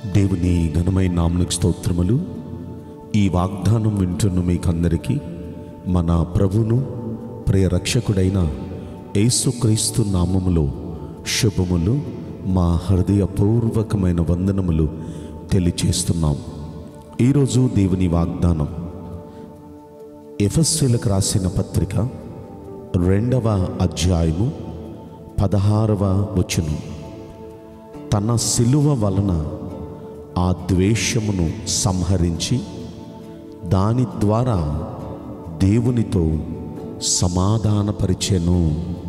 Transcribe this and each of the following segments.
దేవుని ఘనమైన నామమునకు స్తోత్రములు. ఈ వాగ్దానం వింటున్న మీకందరికీ మన ప్రభువును ప్రియ రక్షకుడైన యేసుక్రీస్తు నామములో శుభములు, మా హృదయపూర్వకమైన వందనములు తెలియచేస్తున్నాం. ఈరోజు దేవుని వాగ్దానం ఎఫెసీయులకు రాసిన పత్రిక 2వ అధ్యాయము 16వ వచనం. తన సిలువ వలన ఆ ద్వేషమును సంహరించి దాని ద్వారా దేవునితో సమాధానపరిచెను.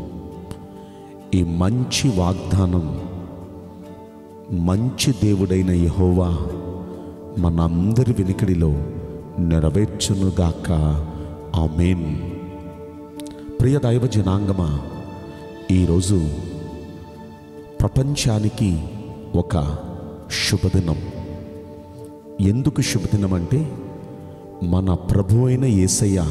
ఈ మంచి వాగ్దానం మంచి దేవుడైన యెహోవా మనందరి వెనుకడిలో నెరవేర్చునుగాక. ఆమేన్. ప్రియ దైవ జనాంగమా, ఈరోజు ప్రపంచానికి ఒక శుభదినం. ఎందుకు శుభదినం అంటే, మన ప్రభు అయిన యేసయ్య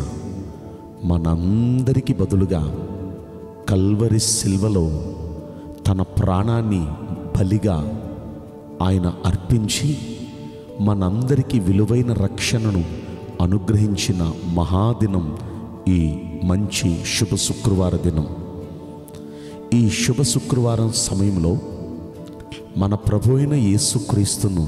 మనందరికీ బదులుగా కల్వరి సిల్వలో తన ప్రాణాన్ని బలిగా ఆయన అర్పించి మనందరికీ విలువైన రక్షణను అనుగ్రహించిన మహాదినం ఈ మంచి శుభ శుక్రవార దినం. ఈ శుభ శుక్రవారం సమయంలో మన ప్రభు అయిన యేసుక్రీస్తును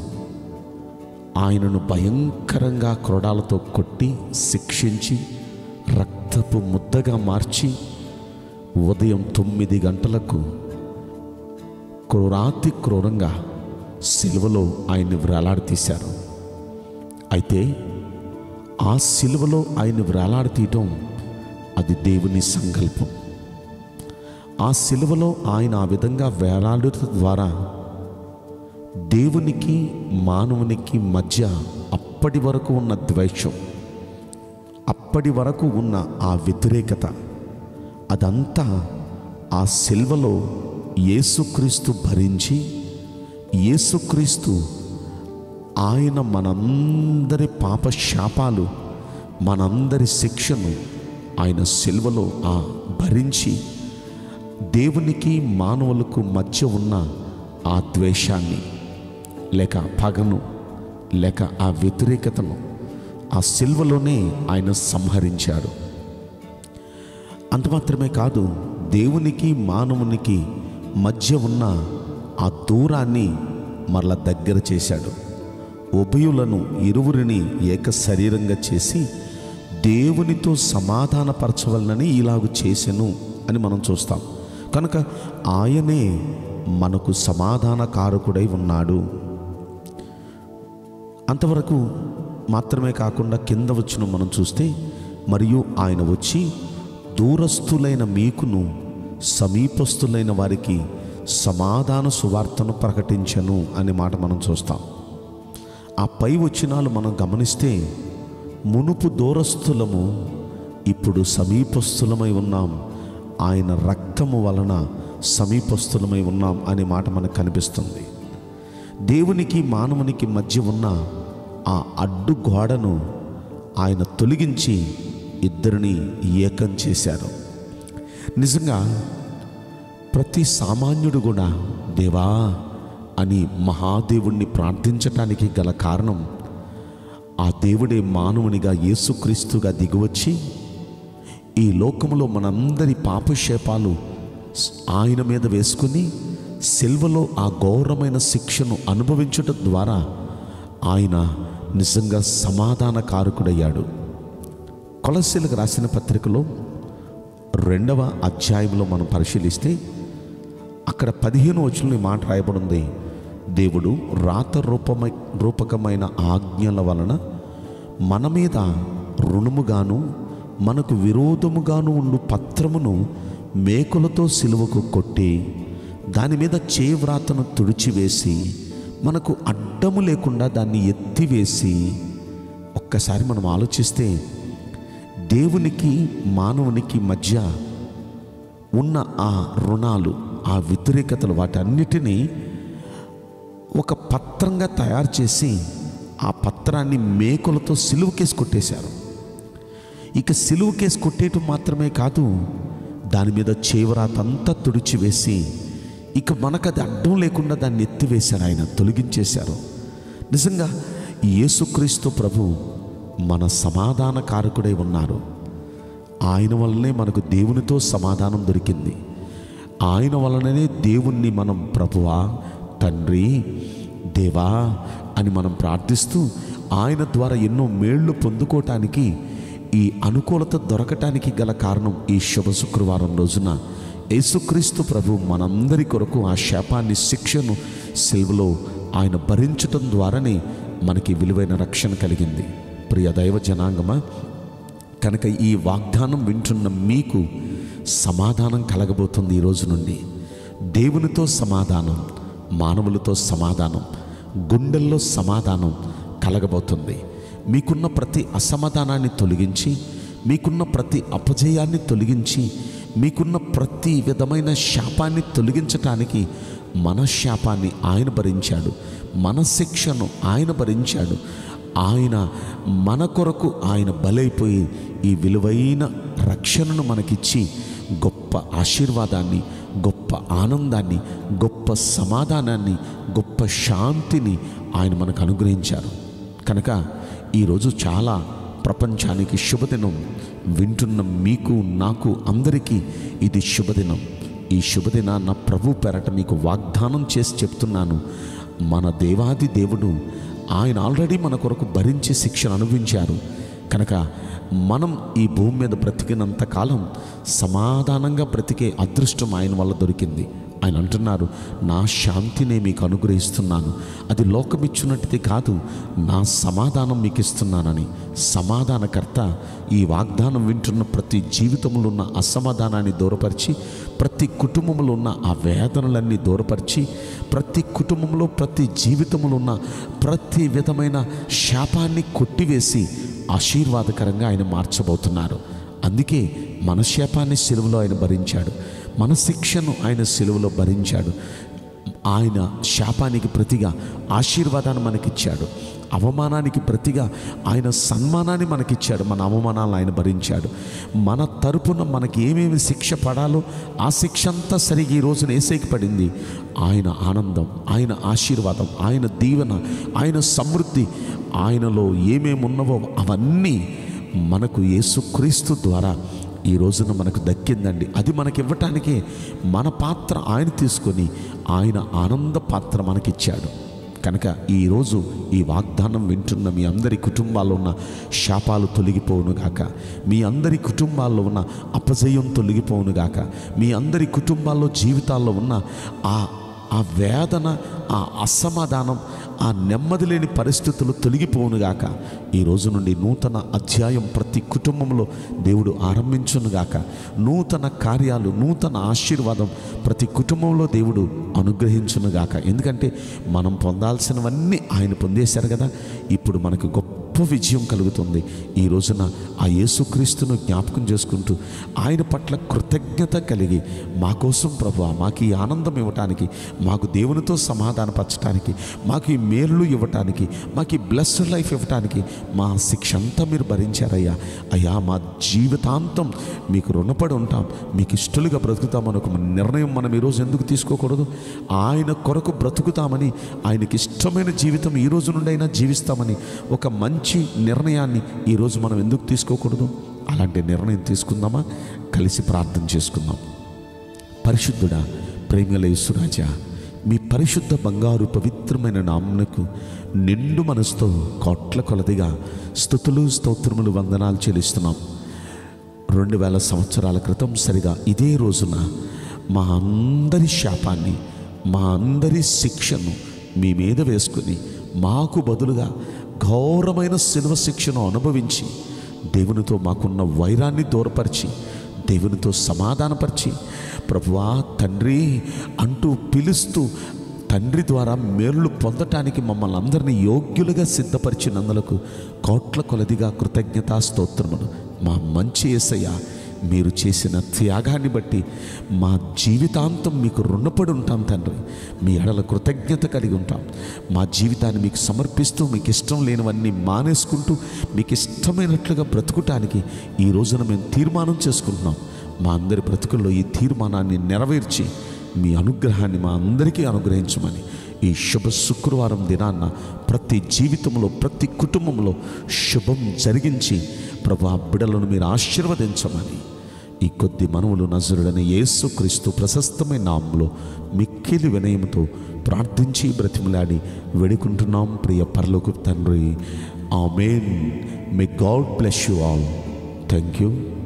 ఆయనను భయంకరంగా క్రోడాలతో కొట్టి శిక్షించి రక్తపు ముద్దగా మార్చి ఉదయం 9 గంటలకు క్రూరాతి క్రూరంగా సిలువలో ఆయన్ని వేలాడతీశారు. అయితే ఆ సిలువలో ఆయన్ని వేలాడతీయటం అది దేవుని సంకల్పం. ఆ సిలువలో ఆయన ఆ విధంగా వేలాడుట ద్వారా దేవునికి మానవునికి మధ్య అప్పటి వరకు ఉన్న ద్వేషం, అప్పటి వరకు ఉన్న ఆ వ్యతిరేకత, అదంతా ఆ సిలువలో యేసుక్రీస్తు భరించి, యేసుక్రీస్తు ఆయన మనందరి పాప శాపాలు, మనందరి శిక్షను ఆయన సిలువలో భరించి దేవునికి మానవులకు మధ్య ఉన్న ఆ ద్వేషాన్ని లేక పగను లేక ఆ వ్యతిరేకతను ఆ సిలువలోనే ఆయన సంహరించాడు. అంత మాత్రమే కాదు, దేవునికి మానవునికి మధ్య ఉన్న ఆ దూరాన్ని మరల దగ్గర చేశాడు. ఉభయులను ఇరువురిని ఏక శరీరంగా చేసి దేవునితో సమాధానపరచవలనని ఇలాగ చేసెను అని మనం చూస్తాం. కనుక ఆయనే మనకు సమాధానకారకుడై ఉన్నాడు. అంతవరకు మాత్రమే కాకుండా కింద వచ్చిన మనం చూస్తే, మరియు ఆయన వచ్చి దూరస్థులైన మీకును సమీపస్థులైన వారికి సమాధాన సువార్తను ప్రకటించను అనే మాట మనం చూస్తాం. ఆ పై వచనాలు మనం గమనిస్తే, మునుపు దూరస్థులము ఇప్పుడు సమీపస్థులమై ఉన్నాం, ఆయన రక్తము వలన సమీపస్థులమై ఉన్నాం అనే మాట మనకు కనిపిస్తుంది. దేవునికి మానవునికి మధ్య ఉన్న ఆ అడ్డు గోడను ఆయన తొలగించి ఇద్దరిని ఏకం చేశారు. నిజంగా ప్రతి సామాన్యుడు కూడా దేవా అని మహాదేవుణ్ణి ప్రార్థించటానికి గల కారణం, ఆ దేవుడే మానవునిగా యేసుక్రీస్తుగా దిగివచ్చి ఈ లోకములో మనందరి పాపశాపాలు ఆయన మీద వేసుకుని సిల్వలో ఆ ఘోరమైన శిక్షను అనుభవించడం ద్వారా ఆయన నిజంగా సమాధానకారకుడయ్యాడు. కొలస్సీలకు రాసిన పత్రికలో 2వ అధ్యాయంలో మనం పరిశీలిస్తే అక్కడ 15వ వచనంలో ఈ మాట రాయబడింది. దేవుడు రాత రూపకమైన ఆజ్ఞల వలన మన మీద రుణముగాను మనకు విరోధముగాను ఉండు పత్రమును మేకులతో సిలువకు కొట్టి దాని మీద చేవ్రాతను తుడిచివేసి మనకు అడ్డము లేకుండా దాన్ని ఎత్తివేసి. ఒక్కసారి మనం ఆలోచిస్తే, దేవునికి మానవునికి మధ్య ఉన్న ఆ రుణాలు, ఆ వ్యతిరేకతలు, వాటన్నిటినీ ఒక పత్రంగా తయారు చేసి ఆ పత్రాన్ని మేకులతో సిలువకేసి కొట్టేశారు. ఇక సిలువకేసి కొట్టేయటం మాత్రమే కాదు, దాని మీద చేవరాతంతా తుడిచివేసి ఇక మనకు అది అడ్డం లేకుండా దాన్ని ఎత్తివేశారు, ఆయన తొలగించేశారు. నిజంగా యేసుక్రీస్తు ప్రభు మన సమాధాన కారకుడై ఉన్నారు. ఆయన వల్లనే మనకు దేవునితో సమాధానం దొరికింది. ఆయన వలననే దేవుణ్ణి మనం ప్రభువా, తండ్రి, దేవా అని మనం ప్రార్థిస్తూ ఆయన ద్వారా ఎన్నో మేళ్ళు పొందుకోవటానికి, ఈ అనుకూలత దొరకటానికి గల కారణం ఈ శుభ శుక్రవారం రోజున యేసుక్రీస్తు ప్రభు మనందరి కొరకు ఆ శాపాన్ని, శిక్షను సిలువలో ఆయన భరించటం ద్వారానే మనకి విలువైన రక్షణ కలిగింది. ప్రియ దైవ జనాంగమా, కనుక ఈ వాగ్దానం వింటున్న మీకు సమాధానం కలగబోతుంది. ఈ రోజు నుండి దేవునితో సమాధానం, మానవులతో సమాధానం, గుండెల్లో సమాధానం కలగబోతుంది. మీకున్న ప్రతి అసమాధానాన్ని తొలగించి, మీకున్న ప్రతి అపజయాన్ని తొలగించి, మీకున్న ప్రతి విధమైన శాపాన్ని తొలగించటానికి మన శాపాన్ని ఆయన భరించాడు, మన శిక్షను ఆయన భరించాడు. ఆయన మన కొరకు ఆయన బలైపోయి ఈ విలువైన రక్షణను మనకిచ్చి గొప్ప ఆశీర్వాదాన్ని, గొప్ప ఆనందాన్ని, గొప్ప సమాధానాన్ని, గొప్ప శాంతిని ఆయన మనకు అనుగ్రహించారు. కనుక ఈరోజు చాలా ప్రపంచానికి శుభదినం. వింటున్న మీకు, నాకు, అందరికీ ఇది శుభదినం. ఈ శుభదినాన్న ప్రభు పేరట మీకు వాగ్దానం చేసి చెప్తున్నాను. మన దేవాది దేవుడు ఆయన ఆల్రెడీ మన కొరకు భరించి శిక్షను అనుభవించారు. కనుక మనం ఈ భూమి మీద బ్రతికినంత కాలం సమాధానంగా బ్రతికే అదృష్టం ఆయన వల్ల దొరికింది. ఆయన అంటున్నారు, నా శాంతినే మీకు అనుగ్రహిస్తున్నాను, అది లోకమిచ్చున్నట్టుది కాదు, నా సమాధానం మీకు ఇస్తున్నానని. సమాధానకర్త ఈ వాగ్దానం వింటున్న ప్రతి జీవితంలో ఉన్న అసమాధానాన్ని దూరపరిచి, ప్రతి కుటుంబంలో ఉన్న ఆ వేదనలన్నీ దూరపరిచి, ప్రతి కుటుంబంలో, ప్రతి జీవితంలో ఉన్న ప్రతి విధమైన శాపాన్ని కొట్టివేసి ఆశీర్వాదకరంగా ఆయన మార్చబోతున్నారు. అందుకే మన శాపాన్ని సిలువలో ఆయన భరించాడు, మన శిక్షను ఆయన సిలువలో భరించాడు. ఆయన శాపానికి ప్రతిగా ఆశీర్వాదాన్ని మనకిచ్చాడు, అవమానానికి ప్రతిగా ఆయన సన్మానాన్ని మనకిచ్చాడు. మన అవమానాలను ఆయన భరించాడు. మన తరపున మనకి ఏమేమి శిక్ష పడాలో ఆ శిక్ష అంతా సరిగా ఈ రోజున యేసుకి పడింది. ఆయన ఆనందం, ఆయన ఆశీర్వాదం, ఆయన దీవెన, ఆయన సమృద్ధి, ఆయనలో ఏమేమి ఉన్నవో అవన్నీ మనకు యేసుక్రీస్తు ద్వారా ఈ రోజున మనకు దక్కిందండి. అది మనకి ఇవ్వటానికే మన పాత్ర ఆయన తీసుకొని ఆయన ఆనంద పాత్ర మనకిచ్చాడు. కనుక ఈరోజు ఈ వాగ్దానం వింటున్న మీ అందరి కుటుంబాల్లో ఉన్న శాపాలు తొలగిపోవునుగాక, మీ అందరి కుటుంబాల్లో ఉన్న అపజయం తొలగిపోవునుగాక, మీ అందరి కుటుంబాల్లో జీవితాల్లో ఉన్న ఆ వేదన, ఆ అసమాధానం, ఆ నెమ్మది లేని పరిస్థితులు తొలగిపోవునుగాక. ఈ రోజు నుండి నూతన అధ్యాయం ప్రతి కుటుంబంలో దేవుడు ఆరంభించునుగాక. నూతన కార్యాలు, నూతన ఆశీర్వాదం ప్రతి కుటుంబంలో దేవుడు అనుగ్రహించునుగాక. ఎందుకంటే మనం పొందాల్సినవన్నీ ఆయన పొందేశారు కదా. ఇప్పుడు మనకు గొప్ప విజయం కలుగుతుంది. ఈ రోజున ఆ యేసుక్రీస్తును జ్ఞాపకం చేసుకుంటూ ఆయన పట్ల కృతజ్ఞత కలిగి, మా కోసం ప్రభువా, మాకు ఈ ఆనందం ఇవ్వటానికి, మాకు దేవునితో సమాధానపరచడానికి, మాకు ఈ మేలు ఇవ్వటానికి, మాకు ఈ బ్లెస్డ్ లైఫ్ ఇవ్వటానికి మా శిక్ష అంతా మీరు భరించారయ్యా. అయ్యా, మా జీవితాంతం మీకు రుణపడి ఉంటాం, మీకు ఇష్టలుగా బ్రతుకుతామని ఒక నిర్ణయం మనం ఈరోజు ఎందుకు తీసుకోకూడదు? ఆయన కొరకు బ్రతుకుతామని, ఆయనకి ఇష్టమైన జీవితం ఈ రోజు నుండి అయినా జీవిస్తామని ఒక మంచి నిర్ణయాన్ని ఈరోజు మనం ఎందుకు తీసుకోకూడదు? అలాంటి నిర్ణయం తీసుకుందామా? కలిసి ప్రార్థన చేసుకుందాం. పరిశుద్ధుడా, ప్రేమగల యేసురాజా, మీ పరిశుద్ధ బంగారు పవిత్రమైన నామమునకు నిండు మనసుతో కోట్ల కొలదిగా స్తుతులు, స్తోత్రములు, వందనాలు చెల్లిస్తున్నాం. 2000 సంవత్సరాల క్రితం సరిగా ఇదే రోజున మా అందరి శాపాన్ని, మా అందరి శిక్షను మీ మీద వేసుకుని మాకు బదులుగా ఘోరమైన శిలువ శిక్షను అనుభవించి, దేవునితో మాకున్న వైరాన్ని దూరపరిచి, దేవునితో సమాధానపరిచి, ప్రభువా, తండ్రి అంటూ పిలుస్తూ తండ్రి ద్వారా మేలు పొందటానికి మమ్మల్ని అందరినీ యోగ్యులుగా సిద్ధపరిచినందులకు కోట్ల కొలదిగా కృతజ్ఞతా స్తోత్రములు. మా మంచి యేసయ్య, మీరు చేసిన త్యాగాన్ని బట్టి మా జీవితాంతం మీకు రుణపడి ఉంటాం తండ్రి. మీ ఎడల కృతజ్ఞత కలిగి ఉంటాం. మా జీవితాన్ని మీకు సమర్పిస్తూ, మీకు ఇష్టం లేనివన్నీ మానేసుకుంటూ, మీకు ఇష్టమైనట్లుగా బ్రతుకుటానికి ఈ రోజున మేము తీర్మానం చేసుకుంటున్నాం. మా అందరి బ్రతుకుల్లో ఈ తీర్మానాన్ని నెరవేర్చి మీ అనుగ్రహాన్ని మా అందరికీ అనుగ్రహించమని ఈ శుభ శుక్రవారం దినాన్న ప్రతి జీవితంలో, ప్రతి కుటుంబంలో శుభం జరిగించి ప్రభు బిడ్డలను మీరు ఆశీర్వదించమని ఈ కొద్ది మనవులు నజరుడైన యేసుక్రీస్తు ప్రశస్తమైన నామములో మిక్కిలి వినయముతో ప్రార్థించి బ్రతిమలాడి వేడుకుంటున్నాం ప్రియ పరలోకపు తండ్రి. ఆమేన్. May God bless you all. Thank you.